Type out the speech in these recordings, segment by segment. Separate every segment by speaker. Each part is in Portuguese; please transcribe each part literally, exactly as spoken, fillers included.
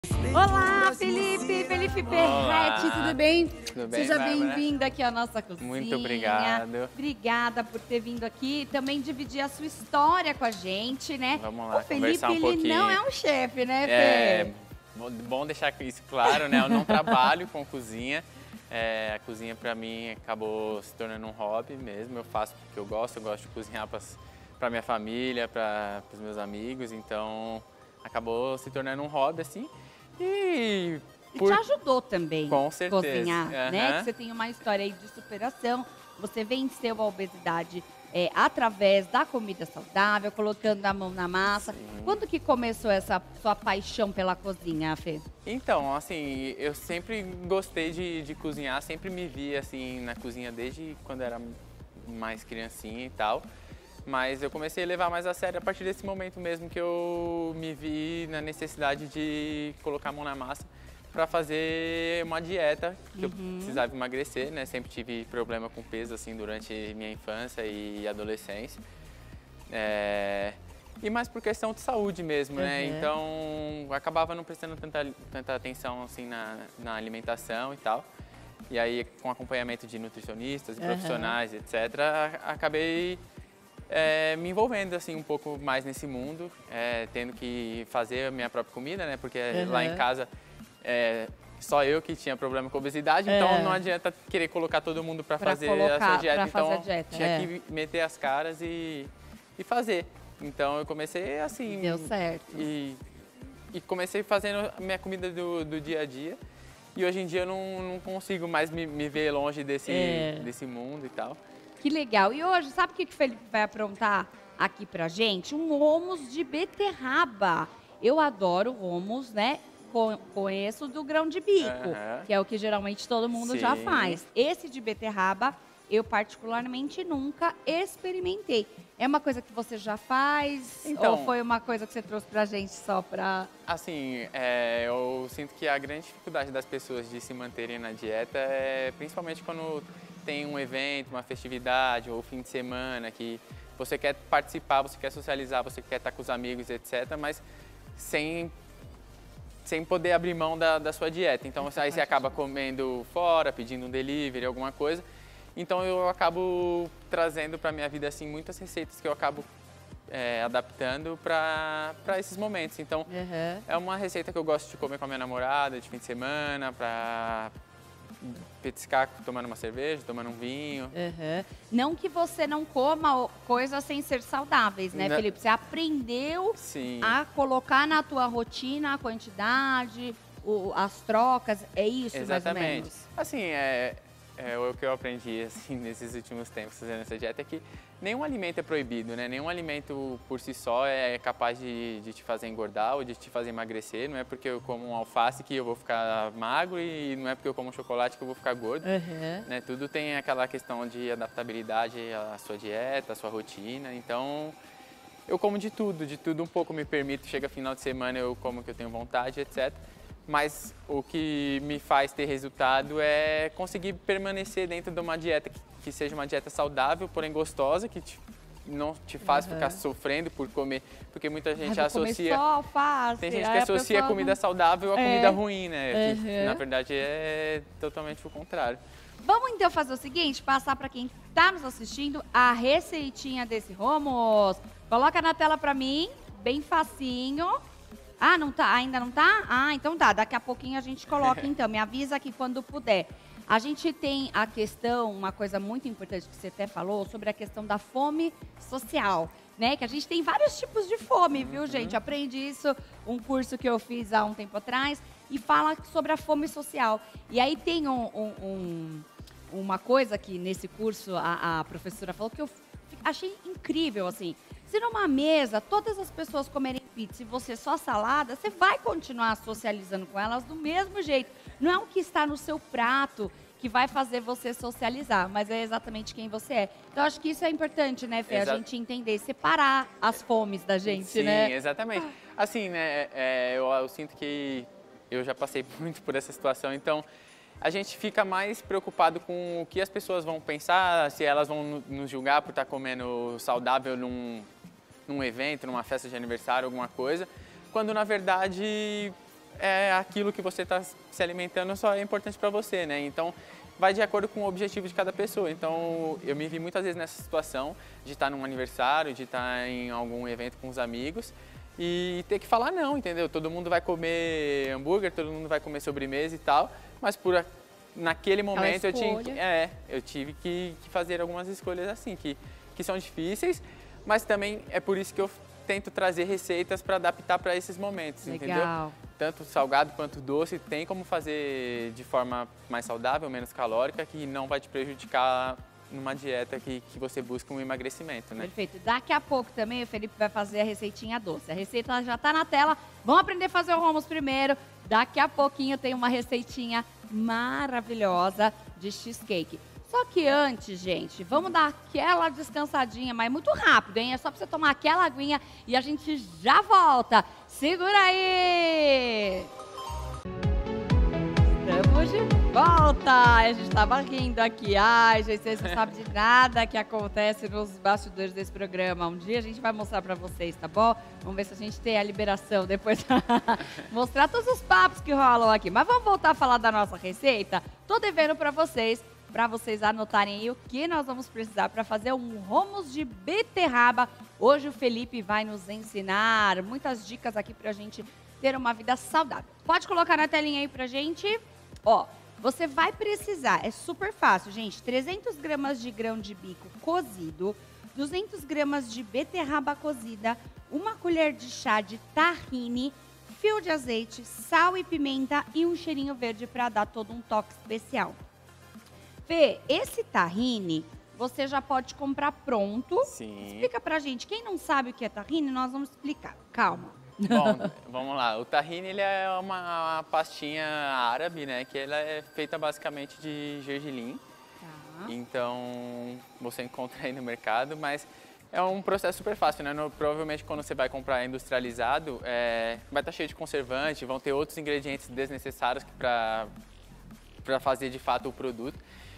Speaker 1: Olá, Felipe! Felipe Perretti, tudo bem?
Speaker 2: Tudo bem,
Speaker 1: Seja
Speaker 2: Bárbara?
Speaker 1: bem-vindo aqui à nossa cozinha.
Speaker 2: Muito obrigado.
Speaker 1: Obrigada por ter vindo aqui e também dividir a sua história com a gente, né?
Speaker 2: Vamos lá,
Speaker 1: o Felipe,
Speaker 2: conversar um
Speaker 1: ele
Speaker 2: pouquinho.
Speaker 1: não é um chefe, né, Fê?
Speaker 2: É bom deixar isso claro, né? Eu não trabalho com cozinha. É, a cozinha, para mim, acabou se tornando um hobby mesmo. Eu faço porque eu gosto, eu gosto de cozinhar para minha família, para os meus amigos. Então, acabou se tornando um hobby, assim. E,
Speaker 1: e
Speaker 2: por...
Speaker 1: te ajudou também
Speaker 2: com certeza.
Speaker 1: cozinhar,
Speaker 2: Uhum.
Speaker 1: né? Que você tem uma história aí de superação. Você venceu a obesidade é, através da comida saudável, colocando a mão na massa.
Speaker 2: Sim.
Speaker 1: Quando que começou essa sua paixão pela cozinha, Fê?
Speaker 2: Então, assim, eu sempre gostei de, de cozinhar, sempre me vi, assim, na cozinha desde quando era mais criancinha e tal. Mas eu comecei a levar mais a sério a partir desse momento mesmo que eu me vi na necessidade de colocar a mão na massa para fazer uma dieta, que uhum. eu precisava emagrecer, né? Sempre tive problema com peso, assim, durante minha infância e adolescência. É... E mais por questão de saúde mesmo, uhum. né? Então, eu acabava não prestando tanta, tanta atenção, assim, na, na alimentação e tal. E aí, com acompanhamento de nutricionistas e uhum. profissionais, etcétera, acabei... É, me envolvendo assim um pouco mais nesse mundo, é, tendo que fazer a minha própria comida, né? Porque uhum. lá em casa é, só eu que tinha problema com obesidade, é. então não adianta querer colocar todo mundo para fazer colocar, a sua dieta. Então dieta, tinha é. que meter as caras e, e fazer. Então eu comecei assim.
Speaker 1: Deu certo.
Speaker 2: E, e comecei fazendo a minha comida do, do dia a dia. E hoje em dia eu não, não consigo mais me, me ver longe desse, é. desse mundo e tal.
Speaker 1: Que legal. E hoje, sabe o que o Felipe vai aprontar aqui pra gente? Um hummus de beterraba. Eu adoro hummus, né? Conheço do grão de bico, uhum. que é o que geralmente todo mundo Sim. já faz. Esse de beterraba, eu particularmente nunca experimentei. É uma coisa que você já faz? Então, ou foi uma coisa que você trouxe pra gente só pra...
Speaker 2: Assim, é, eu sinto que a grande dificuldade das pessoas de se manterem na dieta é principalmente quando tem um evento, uma festividade ou fim de semana que você quer participar, você quer socializar, você quer estar com os amigos, etcétera, mas sem, sem poder abrir mão da, da sua dieta. Então, Essa aí você acaba comendo fora, pedindo um delivery, alguma coisa. Então, eu acabo trazendo para a minha vida assim, muitas receitas que eu acabo é, adaptando para esses momentos. Então, uhum. é uma receita que eu gosto de comer com a minha namorada de fim de semana, para petiscar tomando uma cerveja, tomando um vinho.
Speaker 1: Uhum. Não que você não coma coisas sem ser saudáveis, né, não. Felipe? Você aprendeu
Speaker 2: Sim.
Speaker 1: a colocar na tua rotina a quantidade, o, as trocas, é isso
Speaker 2: Exatamente.
Speaker 1: mais ou menos?
Speaker 2: Assim, é, é o que eu aprendi assim, nesses últimos tempos fazendo essa dieta é que nenhum alimento é proibido, né? Nenhum alimento por si só é capaz de, de te fazer engordar ou de te fazer emagrecer. Não é porque eu como um alface que eu vou ficar magro e não é porque eu como um chocolate que eu vou ficar gordo.
Speaker 1: Uhum.
Speaker 2: Né? Tudo tem aquela questão de adaptabilidade à sua dieta, à sua rotina. Então, eu como de tudo, de tudo um pouco me permito. Chega final de semana, eu como o que eu tenho vontade, etcétera. Mas o que me faz ter resultado é conseguir permanecer dentro de uma dieta que, que seja uma dieta saudável, porém gostosa, que te, não te faz uhum. ficar sofrendo por comer, porque muita gente
Speaker 1: Ai,
Speaker 2: associa...
Speaker 1: Só alface,
Speaker 2: tem gente que associa a comida não... saudável a
Speaker 1: é.
Speaker 2: comida ruim, né?
Speaker 1: Uhum.
Speaker 2: Que, na verdade é totalmente o contrário.
Speaker 1: Vamos então fazer o seguinte, passar para quem está nos assistindo a receitinha desse hummus. Coloca na tela para mim, bem facinho. Ah, não tá? Ainda não tá? Ah, então tá. Daqui a pouquinho a gente coloca, então. Me avisa aqui quando puder. A gente tem a questão, uma coisa muito importante que você até falou, sobre a questão da fome social, né? Que a gente tem vários tipos de fome, viu, gente? Aprendi isso, um curso que eu fiz há um tempo atrás, e fala sobre a fome social. E aí tem um, um, um, uma coisa que nesse curso a, a professora falou que eu achei incrível, assim. Se numa mesa todas as pessoas comerem pizza e você só salada, você vai continuar socializando com elas do mesmo jeito. Não é o que está no seu prato que vai fazer você socializar, mas é exatamente quem você é. Então, acho que isso é importante, né, Fê? Exa- a gente entender, separar as fomes da gente,
Speaker 2: Sim,
Speaker 1: né?
Speaker 2: Sim, exatamente. Assim, né, é, eu, eu sinto que eu já passei muito por essa situação, então... A gente fica mais preocupado com o que as pessoas vão pensar, se elas vão nos julgar por estar comendo saudável num, num evento, numa festa de aniversário, alguma coisa, quando na verdade é aquilo que você está se alimentando só é importante para você, né? Então, vai de acordo com o objetivo de cada pessoa. Então, eu me vi muitas vezes nessa situação de estar num aniversário, de estar em algum evento com os amigos e ter que falar não, entendeu? Todo mundo vai comer hambúrguer, todo mundo vai comer sobremesa e tal, mas por naquele momento eu, tinha, é, eu tive que, que fazer algumas escolhas assim, que, que são difíceis, mas também é por isso que eu tento trazer receitas para adaptar para esses momentos,
Speaker 1: Legal.
Speaker 2: entendeu? Tanto salgado quanto doce, tem como fazer de forma mais saudável, menos calórica, que não vai te prejudicar numa dieta que, que você busca um emagrecimento, né?
Speaker 1: Perfeito. Daqui a pouco também o Felipe vai fazer a receitinha doce. A receita já está na tela. Vamos aprender a fazer o hummus primeiro. Daqui a pouquinho tem uma receitinha maravilhosa de cheesecake. Só que antes, gente, vamos dar aquela descansadinha, mas muito rápido, hein? É só pra você tomar aquela aguinha e a gente já volta. Segura aí! Estamos de volta! A gente tava rindo aqui. Ai, gente, vocês não sabem de nada que acontece nos bastidores desse programa. Um dia a gente vai mostrar pra vocês, tá bom? Vamos ver se a gente tem a liberação depois pra mostrar todos os papos que rolam aqui. Mas vamos voltar a falar da nossa receita? Tô devendo pra vocês, para vocês anotarem aí o que nós vamos precisar para fazer um hummus de beterraba. Hoje o Felipe vai nos ensinar muitas dicas aqui para a gente ter uma vida saudável. Pode colocar na telinha aí pra gente. Ó, você vai precisar, é super fácil, gente, trezentas gramas de grão de bico cozido, duzentas gramas de beterraba cozida, uma colher de chá de tahine, fio de azeite, sal e pimenta e um cheirinho verde para dar todo um toque especial. Fê, esse tahine você já pode comprar pronto.
Speaker 2: Sim.
Speaker 1: Explica pra gente. Quem não sabe o que é tahine, nós vamos explicar. Calma.
Speaker 2: Bom, vamos lá. O tahine ele é uma pastinha árabe, né? Que ela é feita basicamente de gergelim.
Speaker 1: Tá.
Speaker 2: Então, você encontra aí no mercado, mas é um processo super fácil, né? No, provavelmente quando você vai comprar industrializado, é, vai estar cheio de conservante, vão ter outros ingredientes desnecessários para para fazer de fato o produto.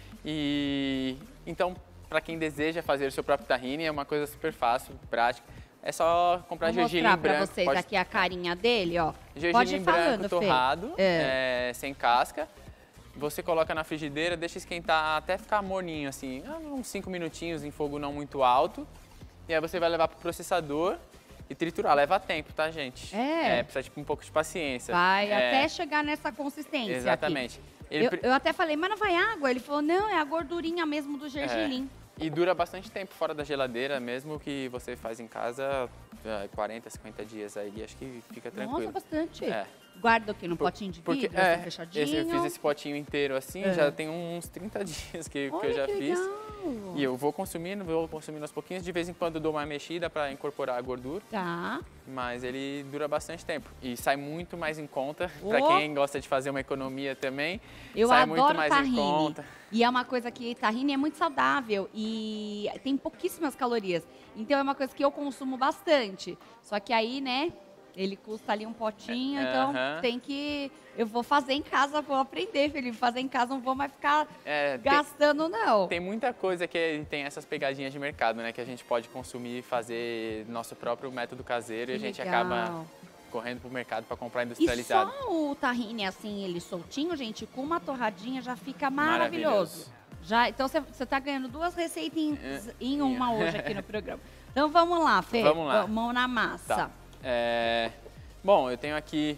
Speaker 2: E então, para quem deseja fazer o seu próprio tahine, é uma coisa super fácil, prática. É só comprar
Speaker 1: Vou
Speaker 2: gergelim
Speaker 1: mostrar
Speaker 2: branco.
Speaker 1: Pra vocês
Speaker 2: pode...
Speaker 1: aqui a carinha dele, ó.
Speaker 2: Gergelim
Speaker 1: pode ir
Speaker 2: branco
Speaker 1: falando,
Speaker 2: torrado,
Speaker 1: é.
Speaker 2: É, sem casca. Você coloca na frigideira, deixa esquentar até ficar morninho, assim, uns cinco minutinhos em fogo não muito alto. E aí você vai levar pro processador e triturar. Leva tempo, tá, gente?
Speaker 1: É.
Speaker 2: É, precisa tipo um pouco de paciência.
Speaker 1: Vai
Speaker 2: é...
Speaker 1: até chegar nessa consistência.
Speaker 2: Exatamente.
Speaker 1: Aqui.
Speaker 2: Ele...
Speaker 1: Eu, eu até falei, mas não vai água? Ele falou, não, é a gordurinha mesmo do gergelim.
Speaker 2: É. E dura bastante tempo fora da geladeira, mesmo que você faz em casa, quarenta, cinquenta dias aí, acho que fica tranquilo.
Speaker 1: Nossa, bastante.
Speaker 2: É.
Speaker 1: Guarda aqui no
Speaker 2: Por,
Speaker 1: potinho de
Speaker 2: porque,
Speaker 1: vidro,
Speaker 2: é,
Speaker 1: assim, fechadinho.
Speaker 2: esse, eu fiz esse potinho inteiro assim,
Speaker 1: É.
Speaker 2: já tem uns trinta dias que,
Speaker 1: Olha
Speaker 2: que eu já
Speaker 1: que
Speaker 2: fiz.
Speaker 1: legal.
Speaker 2: E eu vou consumindo, vou consumindo aos pouquinhos, de vez em quando eu dou uma mexida para incorporar a gordura.
Speaker 1: Tá.
Speaker 2: Mas ele dura bastante tempo e sai muito mais em conta,
Speaker 1: Oh.
Speaker 2: para quem gosta de fazer uma economia também.
Speaker 1: Eu
Speaker 2: sai
Speaker 1: adoro
Speaker 2: muito mais
Speaker 1: tahine.
Speaker 2: em conta.
Speaker 1: E é uma coisa que tahine é muito saudável e tem pouquíssimas calorias. Então é uma coisa que eu consumo bastante. Só que aí, né, ele custa ali um potinho,
Speaker 2: É,
Speaker 1: então
Speaker 2: aham.
Speaker 1: tem que... Eu vou fazer em casa, vou aprender, Felipe. Fazer em casa, não vou mais ficar
Speaker 2: É, tem-
Speaker 1: gastando, não.
Speaker 2: Tem muita coisa que tem essas pegadinhas de mercado, né? Que a gente pode consumir e fazer nosso próprio método caseiro e a
Speaker 1: Que
Speaker 2: gente
Speaker 1: legal.
Speaker 2: acaba correndo pro mercado para comprar
Speaker 1: E
Speaker 2: industrializado.
Speaker 1: só o tahine, assim, ele soltinho, gente, com uma torradinha já fica maravilhoso. Já, então você tá ganhando duas receitas em, em uma hoje aqui no programa. Então vamos lá, Fê.
Speaker 2: Vamos lá.
Speaker 1: Mão na massa.
Speaker 2: Tá. É, Bom, eu tenho aqui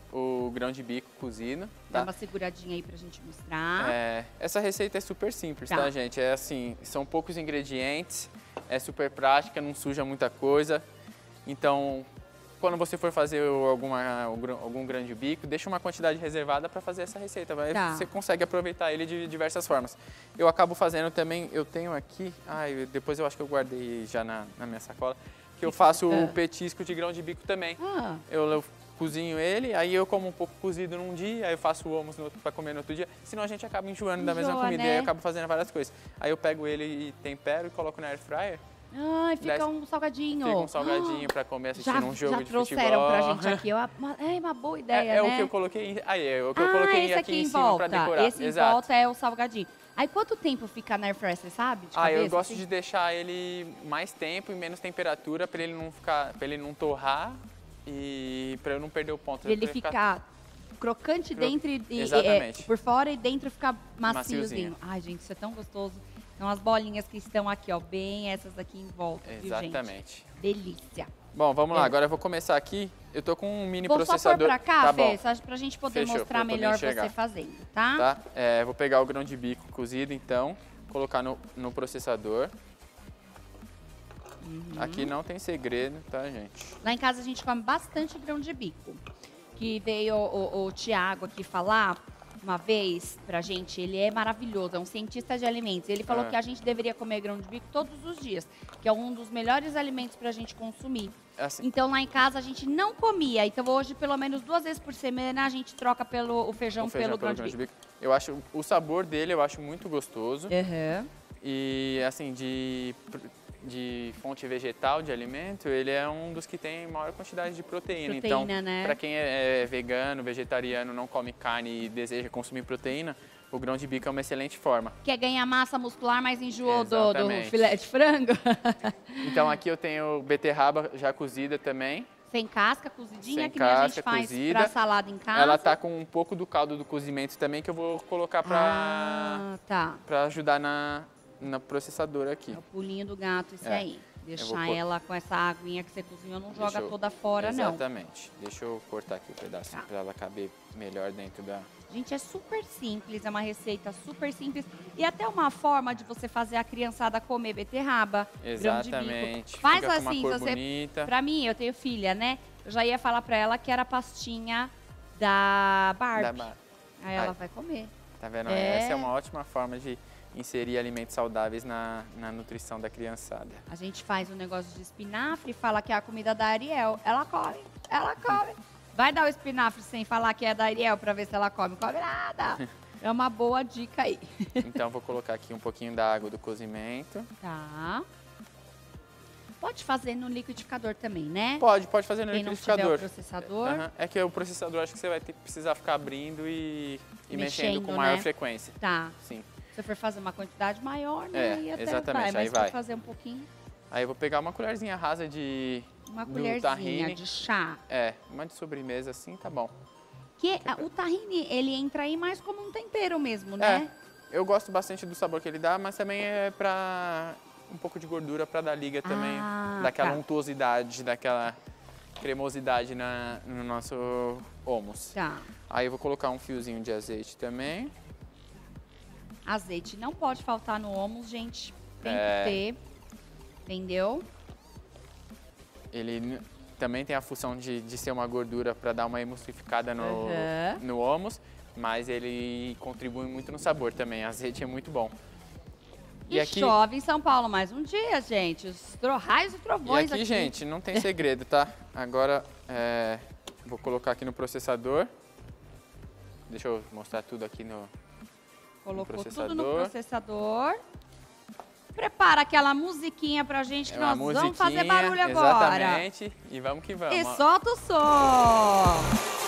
Speaker 2: o grão de bico cozido.
Speaker 1: Dá
Speaker 2: Tá?
Speaker 1: uma seguradinha aí pra gente mostrar.
Speaker 2: É, essa receita é super simples, tá.
Speaker 1: Tá.
Speaker 2: gente? É assim, são poucos ingredientes, é super prática, não suja muita coisa. Então, quando você for fazer alguma, algum grão de bico, deixa uma quantidade reservada para fazer essa receita. Vai-
Speaker 1: Tá.
Speaker 2: Você consegue aproveitar ele de diversas formas. Eu acabo fazendo também, eu tenho aqui, ai, depois eu acho que eu guardei já na, na minha sacola, que eu faço
Speaker 1: É.
Speaker 2: o petisco de grão de bico também.
Speaker 1: Ah,
Speaker 2: Eu, eu cozinho ele, aí eu como um pouco cozido num dia, aí eu faço o almoço para comer no outro dia. Senão a gente acaba enjoando da mesma
Speaker 1: Enjoa,
Speaker 2: comida,
Speaker 1: né?
Speaker 2: e aí eu acabo fazendo várias coisas. Aí eu pego ele e tempero e coloco na air fryer,
Speaker 1: ai, fica
Speaker 2: Desce-
Speaker 1: um salgadinho.
Speaker 2: fica um salgadinho para comer assistindo
Speaker 1: Já,
Speaker 2: um jogo
Speaker 1: já
Speaker 2: de
Speaker 1: trouxeram
Speaker 2: futebol.
Speaker 1: pra gente aqui. ó, uma- É uma boa ideia,
Speaker 2: É, é
Speaker 1: né?
Speaker 2: o que eu coloquei, aí é o que eu
Speaker 1: ah,
Speaker 2: coloquei
Speaker 1: esse
Speaker 2: aqui,
Speaker 1: aqui
Speaker 2: em
Speaker 1: em
Speaker 2: cima
Speaker 1: volta.
Speaker 2: para decorar.
Speaker 1: Esse em
Speaker 2: Exato.
Speaker 1: volta é o salgadinho. Aí quanto tempo fica na air fryer, você sabe? De
Speaker 2: Ah, eu
Speaker 1: cabeça,
Speaker 2: gosto
Speaker 1: assim?
Speaker 2: de deixar ele mais tempo e menos temperatura para ele não ficar, para ele não torrar e para eu não perder o ponto.
Speaker 1: Pra ele
Speaker 2: Pra
Speaker 1: ficar crocante
Speaker 2: Cro...
Speaker 1: dentro e,
Speaker 2: Exatamente.
Speaker 1: e é, por fora e dentro fica maciozinho.
Speaker 2: Maciozinho.
Speaker 1: Ai, gente, isso é tão gostoso. Então as bolinhas que estão aqui, ó, bem essas aqui em volta,
Speaker 2: Exatamente.
Speaker 1: Viu, gente? Delícia.
Speaker 2: Bom, vamos lá.
Speaker 1: É.
Speaker 2: Agora eu vou começar aqui. Eu tô com um mini
Speaker 1: Vou
Speaker 2: processador.
Speaker 1: Vou só pôr pra cá,
Speaker 2: tá
Speaker 1: Fê,
Speaker 2: bom.
Speaker 1: só pra gente poder
Speaker 2: Fechou,
Speaker 1: mostrar
Speaker 2: pra eu poder
Speaker 1: melhor
Speaker 2: enxergar.
Speaker 1: você fazendo, tá?
Speaker 2: Tá? É, vou pegar o grão de bico cozido, então, colocar no, no processador.
Speaker 1: Uhum.
Speaker 2: Aqui não tem segredo, tá, gente?
Speaker 1: Lá em casa a gente come bastante grão de bico. Que veio o, o, o Tiago aqui falar uma vez pra gente, ele é maravilhoso, é um cientista de alimentos. Ele falou
Speaker 2: Ah.
Speaker 1: que a gente deveria comer grão de bico todos os dias, que é um dos melhores alimentos pra gente consumir.
Speaker 2: Assim,
Speaker 1: Então lá em casa a gente não comia, então hoje pelo menos duas vezes por semana a gente troca pelo, o feijão,
Speaker 2: o feijão
Speaker 1: pelo,
Speaker 2: pelo
Speaker 1: grão de bico.
Speaker 2: Eu acho, o sabor dele eu acho muito gostoso.
Speaker 1: Uhum.
Speaker 2: E, assim, de, de fonte vegetal, de alimento, ele é um dos que tem maior quantidade de proteína.
Speaker 1: Proteína,
Speaker 2: então,
Speaker 1: né?
Speaker 2: para quem é vegano, vegetariano, não come carne e deseja consumir proteína, o grão de bico é uma excelente forma.
Speaker 1: Quer ganhar massa muscular, mas enjoou do, do
Speaker 2: Exatamente.
Speaker 1: filé de frango?
Speaker 2: Então aqui eu tenho beterraba já cozida também.
Speaker 1: Sem casca, cozidinha,
Speaker 2: Sem
Speaker 1: que nem a gente
Speaker 2: casca,
Speaker 1: faz
Speaker 2: cozida.
Speaker 1: pra salada em casa.
Speaker 2: Ela tá com um pouco do caldo do cozimento também, que eu vou colocar para
Speaker 1: Ah, tá.
Speaker 2: para ajudar na, na processadora aqui.
Speaker 1: É o pulinho do gato, isso
Speaker 2: É.
Speaker 1: aí.
Speaker 2: Eu
Speaker 1: Deixar
Speaker 2: vou pôr-
Speaker 1: ela com essa aguinha que você cozinhou, não joga
Speaker 2: Deixa eu-
Speaker 1: toda fora, não.
Speaker 2: Exatamente. Deixa eu cortar aqui o pedacinho
Speaker 1: Tá.
Speaker 2: para ela caber melhor dentro da...
Speaker 1: Gente, é super simples, é uma receita super simples. E até uma forma de você fazer a criançada comer beterraba, grão de bico.
Speaker 2: Exatamente.
Speaker 1: Faz
Speaker 2: Fica com uma
Speaker 1: assim,
Speaker 2: cor
Speaker 1: se você...
Speaker 2: bonita.
Speaker 1: Pra mim, eu tenho filha, né? Eu já ia falar pra ela que era a pastinha da Barbie.
Speaker 2: Da bar-
Speaker 1: Aí ela
Speaker 2: Ai.
Speaker 1: vai comer.
Speaker 2: Tá vendo?
Speaker 1: É.
Speaker 2: Essa é uma ótima forma de inserir alimentos saudáveis na, na nutrição da criançada.
Speaker 1: A gente faz um negócio de espinafre e fala que é a comida da Ariel. Ela come, ela come. Vai dar o espinafre sem falar que é da Ariel pra ver se ela come. Come nada. É uma boa dica aí.
Speaker 2: Então vou colocar aqui um pouquinho da água do cozimento.
Speaker 1: Tá. Pode fazer no liquidificador também, né?
Speaker 2: Pode, pode fazer no
Speaker 1: Quem não tiver
Speaker 2: liquidificador.
Speaker 1: o processador.
Speaker 2: Aham. É que o processador acho que você vai ter, precisar ficar abrindo e, e mexendo,
Speaker 1: Mexendo,
Speaker 2: com maior
Speaker 1: né?
Speaker 2: frequência.
Speaker 1: Tá.
Speaker 2: Sim.
Speaker 1: Se você for fazer uma quantidade maior, né?
Speaker 2: É,
Speaker 1: aí até
Speaker 2: exatamente,
Speaker 1: vai. Mas
Speaker 2: aí
Speaker 1: se for
Speaker 2: vai.
Speaker 1: fazer um pouquinho,
Speaker 2: Aí eu vou pegar uma colherzinha rasa de...
Speaker 1: uma
Speaker 2: do
Speaker 1: colherzinha
Speaker 2: tahine.
Speaker 1: de chá.
Speaker 2: É, uma de sobremesa assim, tá bom.
Speaker 1: Que ah, o tahine, ele entra aí mais como um tempero mesmo, né?
Speaker 2: É, eu gosto bastante do sabor que ele dá, mas também é pra um pouco de gordura pra dar liga também,
Speaker 1: Ah,
Speaker 2: daquela
Speaker 1: tá.
Speaker 2: untuosidade, daquela cremosidade na, no nosso hummus.
Speaker 1: Tá.
Speaker 2: Aí eu vou colocar um fiozinho de azeite também.
Speaker 1: Azeite não pode faltar no hummus, gente. Tem
Speaker 2: É.
Speaker 1: que ter. Entendeu?
Speaker 2: Ele n- também tem a função de, de ser uma gordura para dar uma emulsificada no,
Speaker 1: Aham.
Speaker 2: no hummus, mas ele contribui muito no sabor também. Azeite é muito bom.
Speaker 1: E, chove em São Paulo mais um dia, gente. Os tro- raios e
Speaker 2: E
Speaker 1: trovões
Speaker 2: aqui,
Speaker 1: aqui.
Speaker 2: gente, não tem segredo, tá? Agora, é, vou colocar aqui no processador. Deixa eu mostrar tudo aqui no...
Speaker 1: Colocou tudo
Speaker 2: processador.
Speaker 1: no processador. Prepara aquela musiquinha pra gente que
Speaker 2: É uma
Speaker 1: nós vamos fazer
Speaker 2: musiquinha,
Speaker 1: barulho agora.
Speaker 2: Exatamente. E vamos que vamos.
Speaker 1: E
Speaker 2: ó.
Speaker 1: solta o som.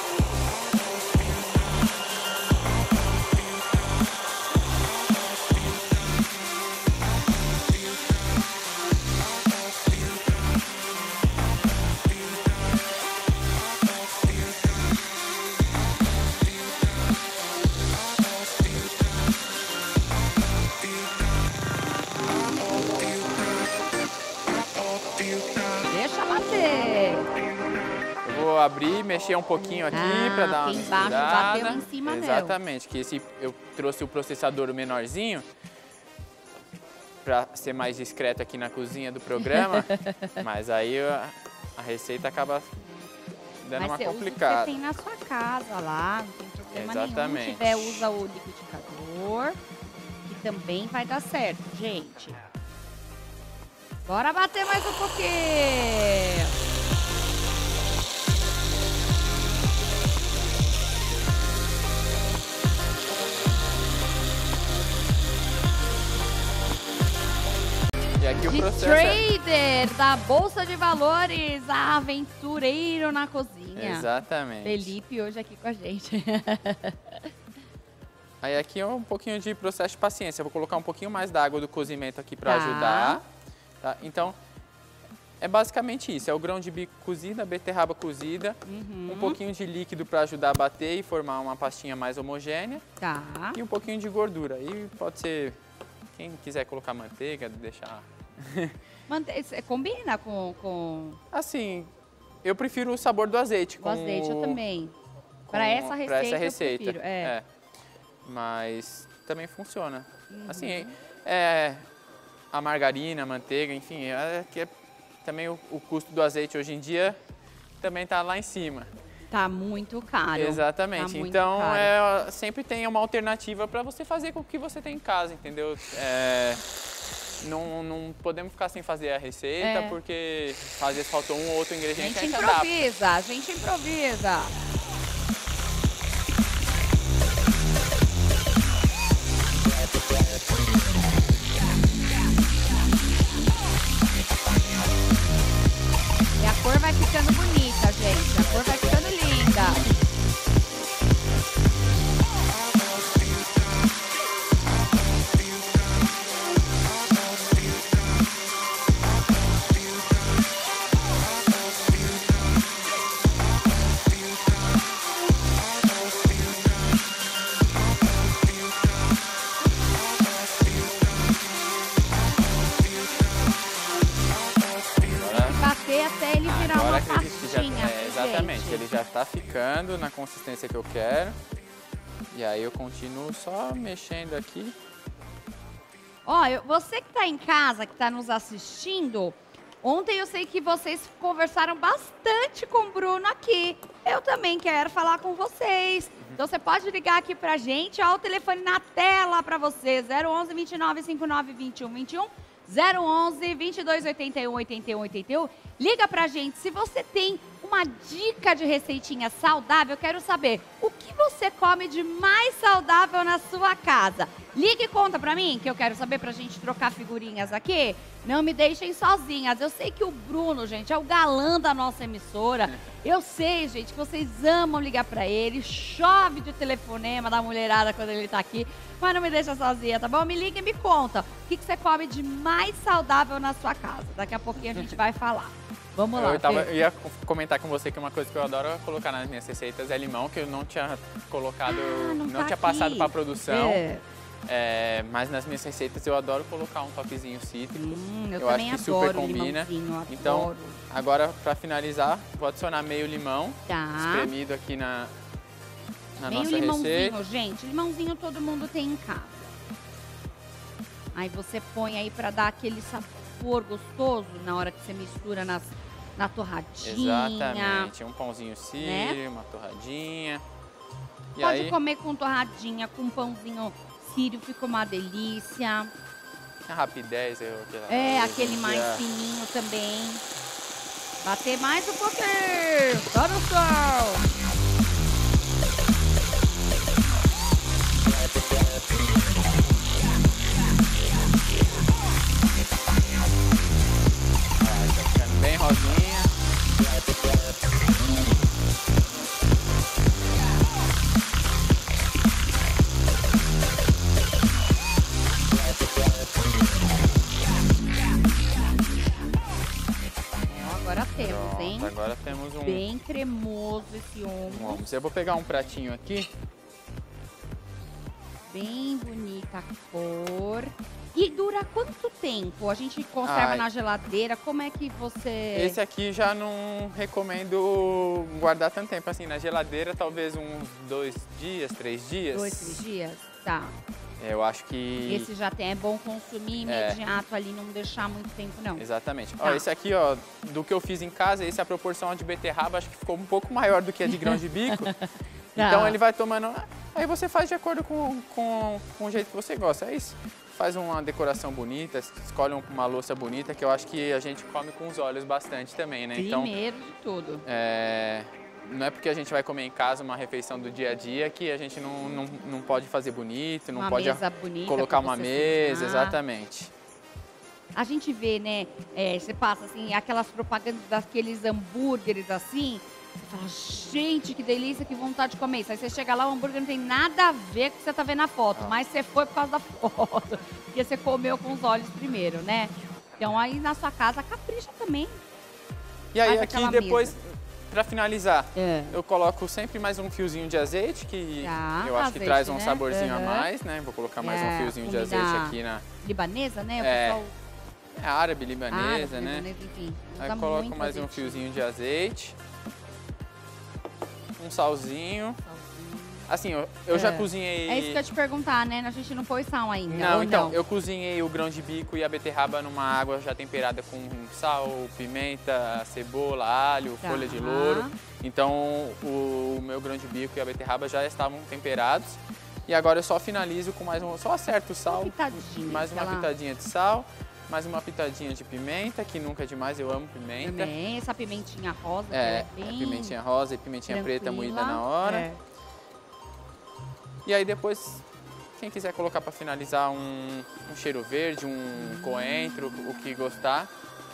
Speaker 1: Deixa bater.
Speaker 2: Eu vou abrir, mexer um pouquinho aqui
Speaker 1: Ah,
Speaker 2: para dar uma
Speaker 1: aqui embaixo
Speaker 2: misturada.
Speaker 1: bateu em cima, não.
Speaker 2: Exatamente, que esse eu trouxe o processador menorzinho para ser mais discreto aqui na cozinha do programa, mas aí a, a receita acaba dando
Speaker 1: Mas
Speaker 2: uma
Speaker 1: você usa o que você
Speaker 2: complicada.
Speaker 1: tem na sua casa lá, não tem problema nenhum.
Speaker 2: Exatamente.
Speaker 1: Se tiver, usa o liquidificador, que também vai dar certo, gente. Bora bater mais um pouquinho.
Speaker 2: E aqui o
Speaker 1: De
Speaker 2: processo é...
Speaker 1: trader da Bolsa de Valores, aventureiro na cozinha.
Speaker 2: Exatamente.
Speaker 1: Felipe hoje aqui com a gente.
Speaker 2: Aí aqui é um pouquinho de processo de paciência. Eu vou colocar um pouquinho mais da água do cozimento aqui para
Speaker 1: Tá.
Speaker 2: ajudar. Tá? Então, é basicamente isso, é o grão de bico cozido, a beterraba cozida,
Speaker 1: Uhum.
Speaker 2: um pouquinho de líquido para ajudar a bater e formar uma pastinha mais homogênea
Speaker 1: Tá.
Speaker 2: e um pouquinho de gordura. E pode ser, quem quiser colocar manteiga, deixar...
Speaker 1: Mante... cê Combina com, com
Speaker 2: Assim, eu prefiro o sabor do azeite.
Speaker 1: o
Speaker 2: com
Speaker 1: azeite, eu também.
Speaker 2: com-
Speaker 1: Para essa receita,
Speaker 2: pra essa receita.
Speaker 1: eu prefiro. É.
Speaker 2: Mas também funciona.
Speaker 1: Uhum.
Speaker 2: Assim, é, a margarina, a manteiga, enfim, é, que é, também o, o custo do azeite hoje em dia também está lá em cima.
Speaker 1: Tá muito caro.
Speaker 2: Exatamente.
Speaker 1: Tá muito
Speaker 2: Então,
Speaker 1: caro.
Speaker 2: é, sempre tem uma alternativa para você fazer com o que você tem em casa, entendeu? É, não, não podemos ficar sem fazer a receita,
Speaker 1: É.
Speaker 2: porque às vezes faltou um ou outro
Speaker 1: A
Speaker 2: ingrediente,
Speaker 1: gente
Speaker 2: a gente adapta.
Speaker 1: improvisa, a gente improvisa. E a cor vai ficando bonita, gente. A cor vai ficando linda. Bater até ele virar
Speaker 2: Agora
Speaker 1: uma
Speaker 2: acredito que já,
Speaker 1: pastinha,
Speaker 2: é, exatamente,
Speaker 1: gente.
Speaker 2: ele já está ficando na consistência que eu quero. E aí eu continuo só mexendo aqui.
Speaker 1: Ó, eu- você que tá em casa, que tá nos assistindo, ontem eu sei que vocês conversaram bastante com o Bruno aqui. Eu também quero falar com vocês. Então você pode ligar aqui pra gente, ó, o telefone na tela pra você, zero onze, vinte e nove, cinquenta e nove, vinte e um, vinte e um, zero onze, vinte e dois, oitenta e um, oitenta e um, oitenta e um. Liga pra gente, se você tem uma dica de receitinha saudável, eu quero saber o que você come de mais saudável na sua casa. Liga e conta pra mim, que eu quero saber pra gente trocar figurinhas aqui. Não me deixem sozinhas. Eu sei que o Bruno, gente, é o galã da nossa emissora. Eu sei, gente, que vocês amam ligar pra ele. Chove de telefonema da mulherada quando ele tá aqui. Mas não me deixa sozinha, tá bom? Me liga e me conta o que, que você come de mais saudável na sua casa. Daqui a pouquinho a gente vai falar. Vamos lá.
Speaker 2: Eu, tava,
Speaker 1: Fê.
Speaker 2: eu ia comentar com você que uma coisa que eu adoro colocar nas minhas receitas é limão, que eu não tinha colocado,
Speaker 1: Ah,
Speaker 2: não,
Speaker 1: não tá
Speaker 2: tinha passado
Speaker 1: aqui.
Speaker 2: para produção.
Speaker 1: É.
Speaker 2: É, mas nas minhas receitas eu adoro colocar um toquezinho cítrico.
Speaker 1: Hum, eu,
Speaker 2: Eu
Speaker 1: também
Speaker 2: acho que super
Speaker 1: adoro
Speaker 2: combina.
Speaker 1: limãozinho, adoro.
Speaker 2: Então, agora para finalizar, vou adicionar meio limão
Speaker 1: Tá.
Speaker 2: espremido aqui na, na
Speaker 1: Meio
Speaker 2: nossa
Speaker 1: limãozinho,
Speaker 2: receita.
Speaker 1: gente. Limãozinho todo mundo tem em casa. Aí você põe aí pra dar aquele sabor gostoso na hora que você mistura nas, na torradinha.
Speaker 2: Exatamente, um pãozinho sírio, uma torradinha. E
Speaker 1: Pode
Speaker 2: aí,
Speaker 1: comer com torradinha, com pãozinho sírio, fica uma delícia.
Speaker 2: a rapidez. Eu, aquela-
Speaker 1: É,
Speaker 2: hoje
Speaker 1: aquele
Speaker 2: em
Speaker 1: mais
Speaker 2: dia-
Speaker 1: fininho também. Bater mais um pouquinho. Tá no sol.
Speaker 2: Ah, tá ficando bem rosinha.
Speaker 1: Ó, agora temos, hein?
Speaker 2: Pronto, agora temos um,
Speaker 1: Bem cremoso esse
Speaker 2: um
Speaker 1: ombro.
Speaker 2: hummus. Eu vou pegar um pratinho aqui.
Speaker 1: Bem bonita a cor. E dura quanto tempo? A gente conserva
Speaker 2: Ai.
Speaker 1: na geladeira? Como é que você...
Speaker 2: Esse aqui já não recomendo guardar tanto tempo assim na geladeira, talvez uns dois dias, três dias.
Speaker 1: Dois, três dias? Tá.
Speaker 2: Eu acho que
Speaker 1: Esse já tem, é bom consumir
Speaker 2: É.
Speaker 1: imediato ali, não deixar muito tempo, não.
Speaker 2: exatamente.
Speaker 1: Tá.
Speaker 2: Ó, esse aqui, ó, do que eu fiz em casa, esse a proporção de beterraba acho que ficou um pouco maior do que a de grão de bico. Então ele vai tomando. Aí você faz de acordo com, com, com o jeito que você gosta. É isso. Faz uma decoração bonita, escolhe uma louça bonita, que eu acho que a gente come com os olhos bastante também, né? Então,
Speaker 1: Primeiro de tudo.
Speaker 2: é, não é porque a gente vai comer em casa uma refeição do dia a dia que a gente não, não, não pode fazer bonito, não
Speaker 1: Uma
Speaker 2: pode
Speaker 1: mesa bonita
Speaker 2: colocar
Speaker 1: pra
Speaker 2: uma
Speaker 1: você
Speaker 2: mesa,
Speaker 1: sentar.
Speaker 2: exatamente.
Speaker 1: A gente vê, né, é, você passa assim, aquelas propagandas daqueles hambúrgueres assim, você fala, gente, que delícia, que vontade de comer isso. Aí você chega lá, o hambúrguer não tem nada a ver com o que você tá vendo na foto,
Speaker 2: Ah.
Speaker 1: mas você foi por causa da foto, porque você comeu com os olhos primeiro, né? Então aí na sua casa, capricha também.
Speaker 2: E aí
Speaker 1: Faz
Speaker 2: aqui
Speaker 1: aquela
Speaker 2: depois,
Speaker 1: mesa.
Speaker 2: pra finalizar,
Speaker 1: É.
Speaker 2: eu coloco sempre mais um fiozinho de azeite, que
Speaker 1: Tá,
Speaker 2: eu acho
Speaker 1: azeite,
Speaker 2: que traz um
Speaker 1: né?
Speaker 2: saborzinho
Speaker 1: Uhum.
Speaker 2: a mais, né? Vou colocar mais
Speaker 1: É,
Speaker 2: um fiozinho de
Speaker 1: comida
Speaker 2: azeite aqui na...
Speaker 1: libanesa, né? O
Speaker 2: É,
Speaker 1: pessoal
Speaker 2: É árabe, libanesa,
Speaker 1: árabe,
Speaker 2: né?
Speaker 1: libanesa, enfim,
Speaker 2: Aí
Speaker 1: usa
Speaker 2: eu coloco
Speaker 1: muito
Speaker 2: mais um
Speaker 1: azeitinho.
Speaker 2: fiozinho de azeite. Um salzinho. Assim, eu, eu já
Speaker 1: É.
Speaker 2: cozinhei...
Speaker 1: É isso que eu ia te perguntar, né? A gente não pôs sal ainda,
Speaker 2: Não,
Speaker 1: ou
Speaker 2: então,
Speaker 1: não?
Speaker 2: eu cozinhei o grão de bico e a beterraba numa água já temperada com sal, pimenta, cebola, alho,
Speaker 1: Tá.
Speaker 2: folha de louro. Então, o, o meu grão de bico e a beterraba já estavam temperados. E agora eu só finalizo com mais um... Só acerto o sal,
Speaker 1: Uma pitadinha,
Speaker 2: mais uma
Speaker 1: aquela-
Speaker 2: pitadinha de sal, mais uma pitadinha de pimenta, que nunca é demais, eu amo pimenta.
Speaker 1: Também, essa pimentinha rosa,
Speaker 2: É,
Speaker 1: que é
Speaker 2: é
Speaker 1: bem
Speaker 2: pimentinha rosa e pimentinha preta
Speaker 1: tranquila.
Speaker 2: moída na hora.
Speaker 1: É.
Speaker 2: E aí depois, quem quiser colocar para finalizar um, um cheiro verde, um coentro, o que gostar.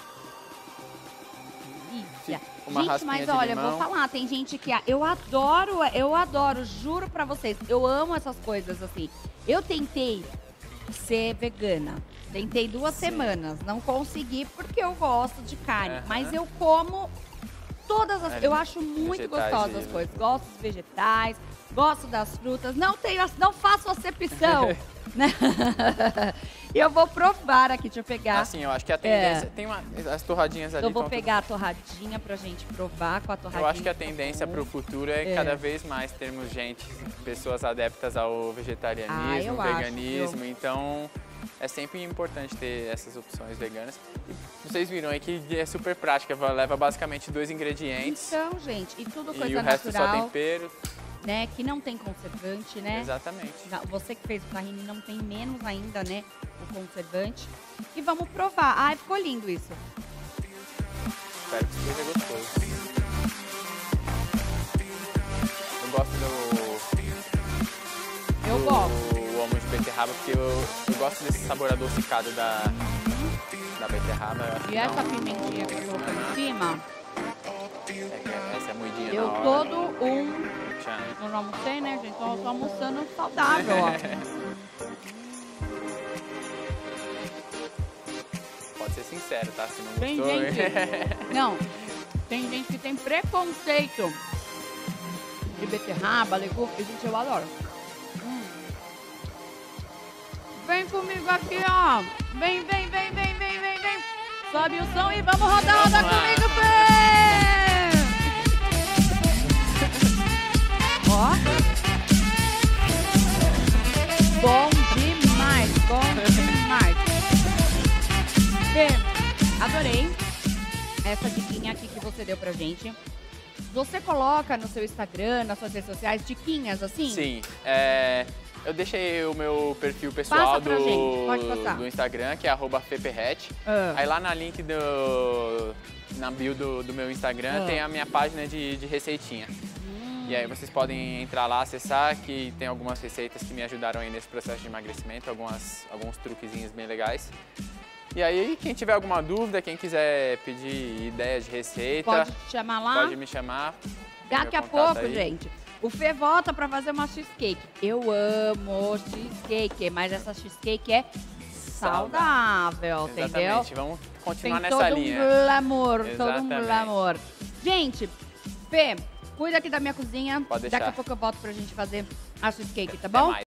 Speaker 1: Delícia.
Speaker 2: Uma
Speaker 1: Gente,
Speaker 2: raspinha
Speaker 1: mas
Speaker 2: de
Speaker 1: olha,
Speaker 2: limão.
Speaker 1: vou falar, tem gente que... Eu adoro, eu adoro, juro pra vocês, eu amo essas coisas assim. Eu tentei ser vegana, tentei duas
Speaker 2: Sim.
Speaker 1: semanas, não consegui porque eu gosto de carne,
Speaker 2: Aham.
Speaker 1: mas eu como todas as...
Speaker 2: É,
Speaker 1: Eu acho muito
Speaker 2: vegetais
Speaker 1: gostosas
Speaker 2: e-
Speaker 1: as coisas, gosto dos vegetais, gosto das frutas, não tenho, não faço acepção, né? E eu vou provar aqui, deixa eu pegar.
Speaker 2: Assim, eu acho que a tendência... Tem uma, as torradinhas ali
Speaker 1: Eu vou
Speaker 2: tão
Speaker 1: pegar a torradinha pra gente provar com a
Speaker 2: tudo-
Speaker 1: torradinha.
Speaker 2: Eu acho que a
Speaker 1: fica
Speaker 2: tendência
Speaker 1: bom.
Speaker 2: para o futuro é,
Speaker 1: É.
Speaker 2: cada vez mais termos gente, pessoas adeptas ao
Speaker 1: Ah,
Speaker 2: vegetarianismo,
Speaker 1: eu acho,
Speaker 2: veganismo.
Speaker 1: viu?
Speaker 2: Então, é sempre importante ter essas opções veganas. E vocês viram aí que é super prática, leva basicamente dois ingredientes.
Speaker 1: Então, gente, e tudo
Speaker 2: E
Speaker 1: coisa
Speaker 2: o resto só
Speaker 1: natural,
Speaker 2: tempero.
Speaker 1: né? Que não tem conservante, né?
Speaker 2: Exatamente.
Speaker 1: Já- Você que fez o tahine não tem menos ainda, né? O conservante. E vamos provar. Ai, ficou lindo isso.
Speaker 2: Espero que seja gostoso. Eu gosto do,
Speaker 1: Eu
Speaker 2: do
Speaker 1: gosto.
Speaker 2: homo de beterraba porque eu, eu gosto desse sabor adocicado da, da beterraba. Eu acho que
Speaker 1: E essa
Speaker 2: dá um-
Speaker 1: pimentinha que colocou em cima,
Speaker 2: É, essa é moidinha
Speaker 1: eu
Speaker 2: na hora.
Speaker 1: todo um...
Speaker 2: Tchan.
Speaker 1: Eu não almocei, né, gente? Então eu tô almoçando saudável, ó.
Speaker 2: Pode ser sincero, tá? Se não
Speaker 1: Tem
Speaker 2: gostou...
Speaker 1: gente... Não, tem gente que tem preconceito de beterraba, legume. E, gente, eu adoro. Hum. Vem comigo aqui, ó. Vem, vem, vem, vem, vem, vem, vem. Sobe o som e vamos rodar, rodar
Speaker 2: Vamos lá.
Speaker 1: comigo, Fê! Ó. Bom demais, bom demais. Fê, adorei essa diquinha aqui que você deu pra gente. Você coloca no seu Instagram, nas suas redes sociais, diquinhas assim?
Speaker 2: Sim, é, eu deixei o meu perfil pessoal
Speaker 1: Passa pra
Speaker 2: do,
Speaker 1: gente, pode passar.
Speaker 2: do Instagram, que é arroba feperret.
Speaker 1: Ah.
Speaker 2: Aí lá na link do, na bio do, do meu Instagram
Speaker 1: Ah.
Speaker 2: tem a minha página de, de receitinha. E aí vocês podem entrar lá, acessar, que tem algumas receitas que me ajudaram aí nesse processo de emagrecimento, algumas, alguns truquezinhos bem legais. E aí, quem tiver alguma dúvida, quem quiser pedir ideia de receita,
Speaker 1: Pode te chamar lá?
Speaker 2: pode me chamar. Tem
Speaker 1: Daqui
Speaker 2: meu
Speaker 1: a
Speaker 2: contato
Speaker 1: pouco,
Speaker 2: aí.
Speaker 1: gente, o Fê volta pra fazer uma cheesecake. Eu amo cheesecake, mas essa cheesecake é saudável, entendeu?
Speaker 2: Exatamente, vamos
Speaker 1: Tem
Speaker 2: continuar
Speaker 1: todo
Speaker 2: nessa
Speaker 1: um
Speaker 2: linha.
Speaker 1: glamour, todo um
Speaker 2: Exatamente.
Speaker 1: glamour. Gente, Fê, cuida aqui da minha cozinha.
Speaker 2: Pode
Speaker 1: Daqui a
Speaker 2: deixar.
Speaker 1: pouco eu volto pra gente fazer a cheesecake, tá
Speaker 2: Até
Speaker 1: bom?
Speaker 2: mais.